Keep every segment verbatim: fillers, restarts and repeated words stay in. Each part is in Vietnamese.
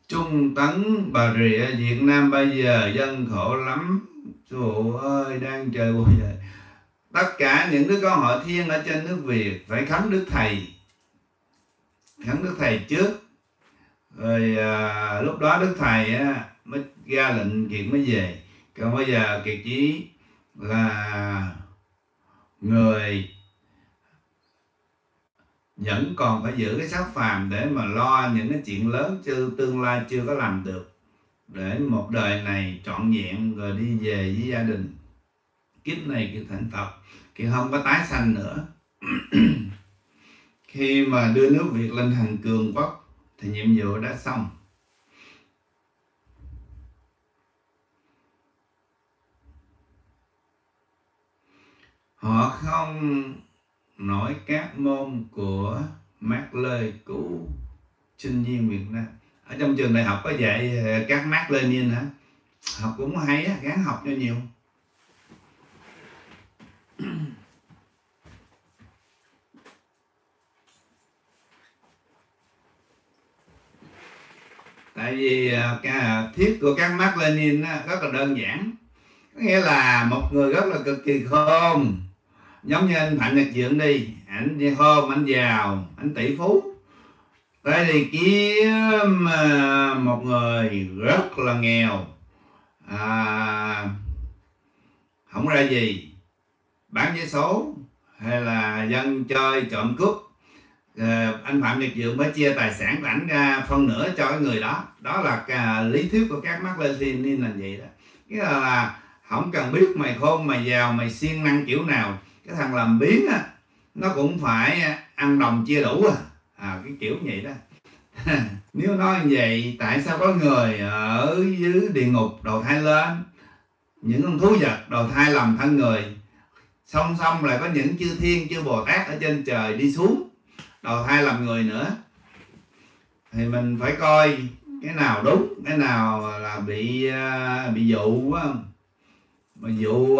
Trung Tấn, Bà Rịa, Việt Nam bây giờ dân khổ lắm. Trời ơi, đang trời bùi vậy. Tất cả những đứa con họ Thiên ở trên nước Việt phải khấn Đức Thầy, khấn Đức Thầy trước. Rồi à, lúc đó Đức Thầy á, mới ra lệnh Kiệt mới về. Còn bây giờ Kiệt chỉ là người vẫn còn phải giữ cái xác phàm để mà lo những cái chuyện lớn chứ tương lai chưa có làm được, để một đời này trọn vẹn rồi đi về với gia đình. Kiếp này Kiệt thành Phật, Kiệt không có tái sanh nữa. Khi mà đưa nước Việt lên thành cường quốc thì nhiệm vụ đã xong. Họ không nổi các môn của Mác Lê cứu sinh viên Việt Nam. Ở trong trường đại học có dạy các Mác Lênin hả? Học cũng hay á, gắng học cho nhiều. Tại vì cái thiết của các Mác Lênin rất là đơn giản, có nghĩa là một người rất là cực kỳ khôn, giống như anh Phạm Nhật Vượng đi, anh đi khôn, anh giàu, anh tỷ phú, tới đi kiếm một người rất là nghèo, à, không ra gì, bán vé số hay là dân chơi trộm cướp, à, anh Phạm Nhật Vượng mới chia tài sản của ảnh ra phân nửa cho cái người đó. Đó là cái lý thuyết của các Mác Lênin là vậy đó. Nghĩa là, là không cần biết mày khôn, mày giàu, mày siêng năng kiểu nào, cái thằng làm biếng á nó cũng phải ăn đồng chia đủ à, à cái kiểu vậy đó. Nếu nói như vậy, tại sao có người ở dưới địa ngục đầu thai lên, những con thú vật đầu thai làm thân người, song song lại có những chư thiên chư Bồ Tát ở trên trời đi xuống đầu thai làm người nữa? Thì mình phải coi cái nào đúng, cái nào là bị bị dụ á, mà dụ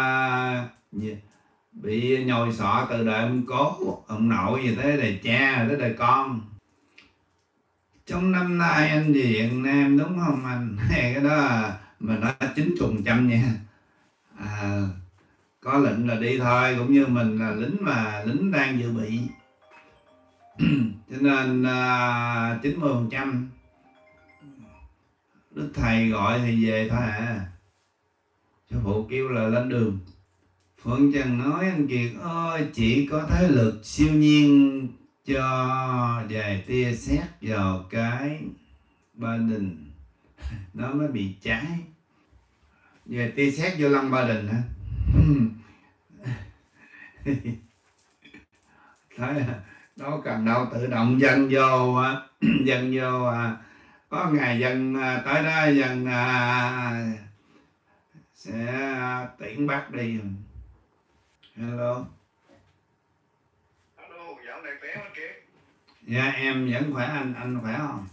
bị nhồi sọ từ đời ông cố, ông nội gì tới đời cha, tới đời con. Trong năm nay anh về Việt Nam đúng không anh? Cái đó mình nói chín trùng trăm nha. À, có lệnh là đi thôi, cũng như mình là lính mà lính đang dự bị. Cho nên uh, chín mươi phần trăm Đức Thầy gọi thì về thôi à. Sư phụ kêu là lên đường. Phượng Trần nói anh Kiệt ơi, chỉ có thế lực siêu nhiên cho vài tia sét vào cái Ba Đình nó mới bị cháy. Vài tia sét vô lăng Ba Đình hả? Thấy đâu cần đâu, tự động dân vô dân vô à, có ngày dân tới đó dân à, sẽ tiễn bác đi. Hello. Hello, dạo này khỏe không Kiệt? Dạ em vẫn khỏe anh, anh khỏe không?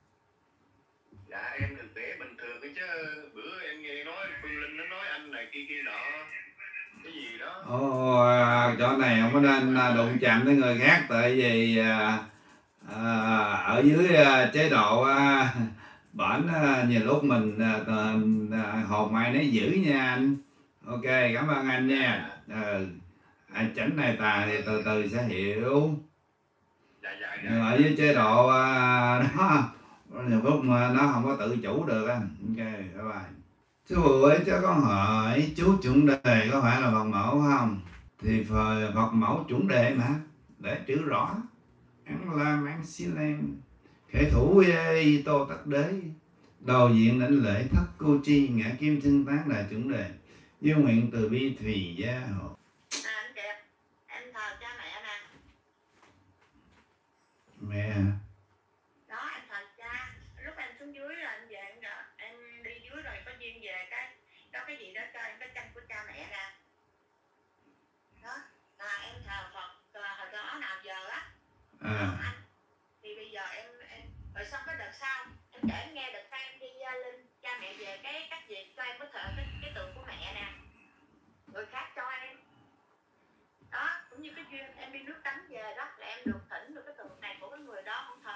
Dạ em được khỏe bình thường chứ, bữa em nghe nói Phương Linh nó nói anh này kia kia nọ, cái gì đó. Ồ, chỗ này không có nên đụng chạm tới người khác, tại vì à, à, ở dưới à, chế độ à, bển à, nhiều lúc mình à, à, hồn ai nấy giữ nha anh. Ok, cảm ơn anh nha. Ừ. Ai chảnh này tà thì từ từ sẽ hiểu. Dạ dạ dạ. Nhưng ở dưới chế độ à, đó nhiều lúc mà nó không có tự chủ được anh. Ok, bye bye. Chú phụ ấy cho con hỏi chú chuẩn đề có phải là Phật mẫu không? Thì Phật mẫu chuẩn đề mà, để chữ rõ. Ăn la mang xí len, khể thủ ê tô tắc đế, đầu diện đảnh lễ thất cô chi, ngã kim xưng tán đại chuẩn đề, như nguyện từ bi thùy gia hộ. À, anh Kiệt, em thờ cha mẹ nè. Mẹ hả? Đó, em thờ cha. Lúc em xuống dưới là em về, em, em đi dưới rồi có duyên về cái có cái gì đó cho em cái tranh của cha mẹ ra. Đó, là em thờ Phật hồi đó nào giờ á. À. Anh, thì bây giờ em, em rồi xong cái đợt sau em kể em nghe đợt sau em đi uh, lên cha mẹ về cái cách việc cho em có thờ cái, cái tượng của mẹ nè, người khác cho em. Đó, cũng như cái duyên em đi nước tắm về đó là em được thỉnh được cái tượng này của cái người đó, không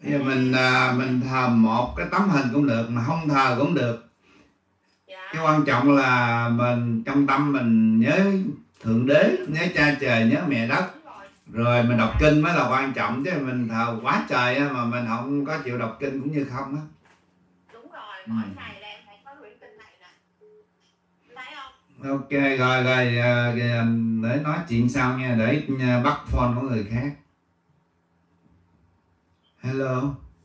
Bây giờ mình à, mình thờ một cái tấm hình cũng được, mà không thờ cũng được. Dạ. Cái quan trọng là mình trong tâm mình nhớ Thượng Đế, nhớ Cha Trời, nhớ Mẹ Đất, Đúng rồi. rồi mình đọc kinh mới là quan trọng, chứ mình thờ quá trời á, mà mình không có chịu đọc kinh cũng như không á. Đúng rồi, Ừ. mỗi ngày là em phải có quyển kinh này nè. Thấy không? Ok, rồi rồi à, để nói chuyện sau nha, để à, bắt phone của người khác. Hello.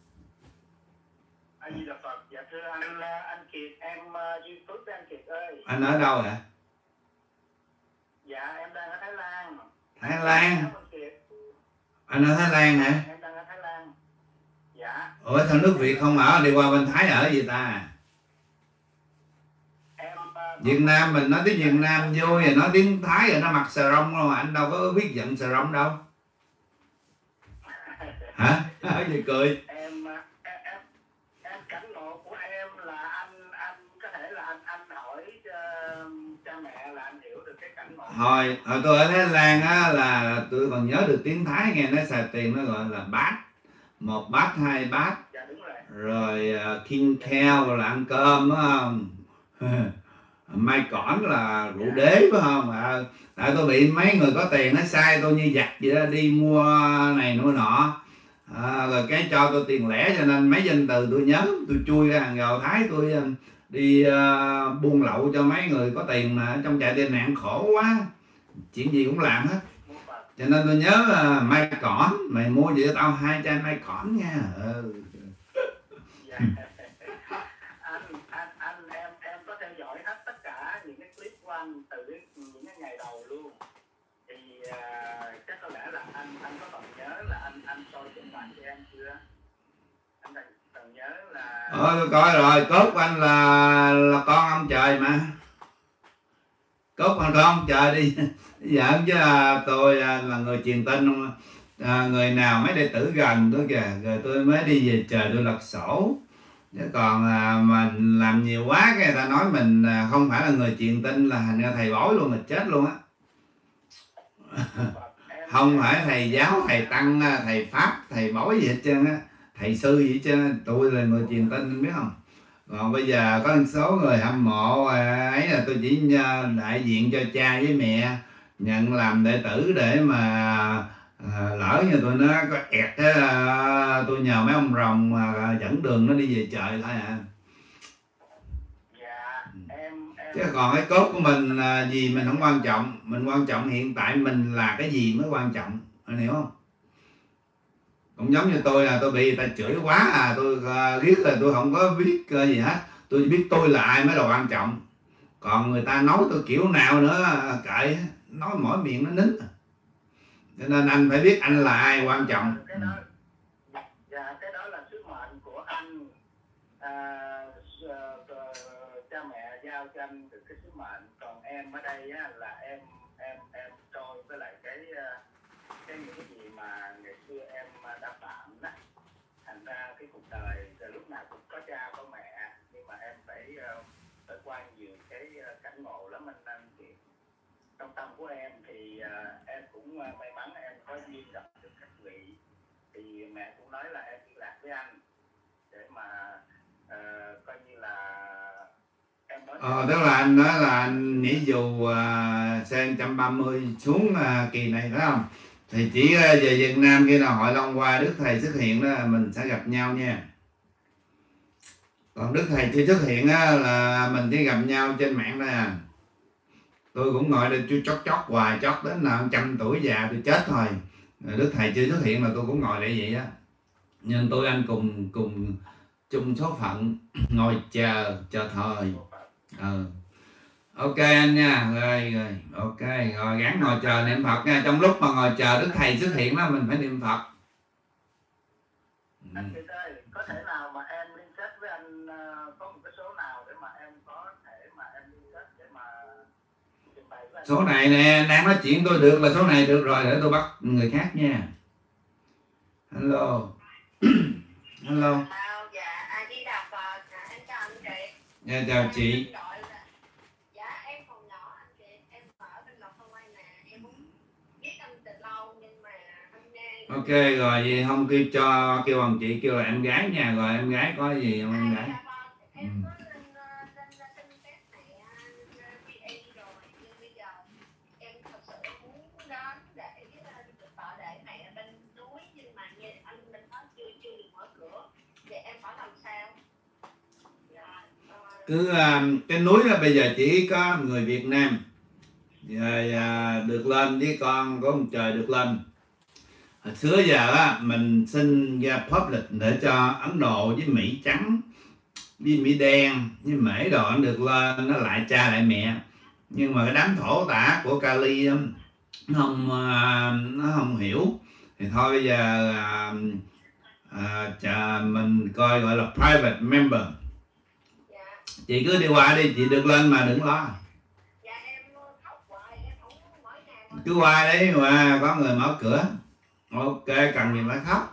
Anh Di Đà Phật. Dạ thưa anh anh Kiệt, em duy phước với anh Kiệt ơi. Anh ở đâu ạ? Dạ em đang ở Thái Lan. Thái Lan. Anh Kiệt. Anh ở Thái Lan hả? Em đang ở Thái Lan. Dạ. Ủa sao nước Việt không ở, đi qua bên Thái ở gì ta? Em Việt Nam mình nói tiếng Việt Nam vui, rồi nói tiếng Thái rồi nó mặc xà rông đâu, mà anh đâu có biết giận xà rông đâu. Hả? Ở gì cười? em em em em cảnh ngộ của em là anh anh có thể là anh anh hỏi uh, cha mẹ là anh hiểu được cái cảnh ngộ. Hồi hồi tôi ở Thái Lan á, là tôi còn nhớ được tiếng Thái, nghe nó xài tiền nó gọi là bát, một bát, hai bát. Dạ đúng rồi. Rồi uh, king kheo là ăn cơm phải không? Mai cỏn là rượu đế phải không? À, tại tôi bị mấy người có tiền nó sai tôi như giặc vậy đó, đi mua này mua nọ, à, rồi cái cho tôi tiền lẻ, cho nên mấy danh từ tôi nhớ, tôi chui ra hàng gào Thái, tôi đi uh, buôn lậu cho mấy người có tiền mà trong trại tị nạn khổ quá, chuyện gì cũng làm hết, cho nên tôi nhớ uh, mai cỏn, mày mua gì cho tao hai chai mai cỏn nha. Ừ. Dạ. anh anh anh em em có theo dõi hết tất cả những cái clip của anh từ cái, những cái ngày đầu luôn, thì uh, chắc có lẽ là anh anh có còn nhớ là anh anh soi trên mạng cho em chưa? Anh còn, còn nhớ là Ờ, tôi coi rồi, cốt của anh là là con ông trời mà, cốt con con trời đi giỡn chứ. À, tôi à, là người truyền tin, à, người nào mấy đệ tử gần tôi kìa, rồi tôi mới đi về trời tôi lật sổ, chứ còn à, mà làm nhiều quá cái người ta nói mình à, không phải là người truyền tin, là thành ra thầy bói luôn, mình chết luôn á. Không phải thầy giáo, thầy tăng, thầy pháp, thầy bói gì hết trơn á, thầy sư gì hết trơn, tôi là người truyền tin biết không. Còn bây giờ có một số người hâm mộ ấy là tôi chỉ đại diện cho cha với mẹ nhận làm đệ tử, để mà à, lỡ như tụi nó có ẹt á, tôi nhờ mấy ông rồng mà dẫn đường nó đi về trời thôi à. Dạ, em, em... Chứ còn cái cốt của mình là gì mình không quan trọng, mình quan trọng hiện tại mình là cái gì mới quan trọng, anh hiểu không? Cũng giống như tôi là tôi bị người ta chửi quá à, tôi uh, riết là tôi không có biết uh, gì hết, tôi chỉ biết tôi là ai mới là quan trọng, còn người ta nói tôi kiểu nào nữa kệ, nói mỗi miệng nó nín, cho nên anh phải biết anh là ai quan trọng. Cái đó, dạ, cái đó là sứ mệnh của anh, à, cha mẹ giao cho anh được cái sứ mệnh, còn em ở đây á, là em em em trôi với lại cái cái những cái gì mà ngày xưa em đã phạm đó, thành ra cái cuộc đời lúc nào cũng có cha có mẹ, nhưng mà em phải phải qua nhiều cái cảnh ngộ lắm anh anh chị. Trong tâm của em thì uh, em cũng uh, may mắn em có duyên gặp được các vị, thì mẹ cũng nói là em liên lạc với anh để mà uh, coi như là em nói. Ờ, tức là anh nói là anh nhảy dù uh, xe một trăm ba mươi xuống uh, kỳ này phải không? Thì chỉ uh, về Việt Nam khi nào Hội Long qua Đức Thầy xuất hiện đó mình sẽ gặp nhau nha. Còn Đức Thầy chưa xuất hiện á, là mình chỉ gặp nhau trên mạng thôi à. Tôi cũng ngồi đây tôi chót chót hoài, chót đến nào trăm tuổi già tôi chết thôi. Đức Thầy chưa xuất hiện mà tôi cũng ngồi để vậy á. Nhưng tôi anh cùng cùng chung số phận, ngồi chờ chờ thời. Ừ. Ok anh nha, rồi rồi ok, rồi gắng ngồi chờ niệm Phật nha. Trong lúc mà ngồi chờ Đức Thầy xuất hiện đó mình phải niệm Phật. Anh Kiệt ơi, có thể nào mà em liên kết với anh, uh, có một cái số nào để mà em có thể mà em liên kết để mà trình bày với anh? Số này nè, đang nói chuyện tôi được là số này được rồi, để tôi bắt người khác nha. Hello. Hello. Dạ, anh đi đọc Phật, em chào anh Kiệt. Dạ chào chị. Dạ em còn nhỏ anh Kiệt, em ở bên Lộc Thông Quay nè, em cũng biết anh từ lâu nhưng mà anh nghe. Ok Ok rồi, vậy không kêu cho kêu bằng chị, kêu là em gái nha. Rồi em gái có gì không em gái? Ừ. Cứ uh, cái núi đó bây giờ chỉ có người Việt Nam rồi, uh, được lên với con của ông trời được lên. Hồi xưa giờ á, mình xin ra public để cho Ấn Độ với Mỹ trắng với Mỹ đen với Mễ đồ nó được lên, nó lại cha lại mẹ. Nhưng mà cái đám thổ tả của Kali đó, nó không uh, nó không hiểu. Thì thôi bây giờ uh, uh, chà, mình coi gọi là private member. Chị cứ đi qua đi, chị được lên mà đừng lo. Cứ qua đấy mà có người mở cửa. Ok, cần gì phải khóc.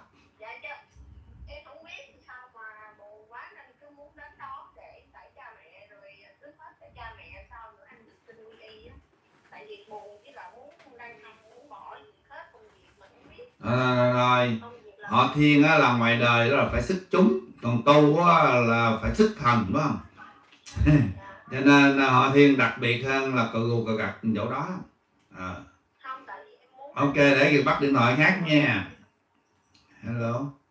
À, rồi họ thiên á, là ngoài đời đó là phải sức chúng, còn tu á, là phải sức thần, phải không? Cho nên họ thiên đặc biệt hơn là cờ gù cờ gặt chỗ đó. À. Ok, để Kiệt bắt điện thoại khác nha. Hello.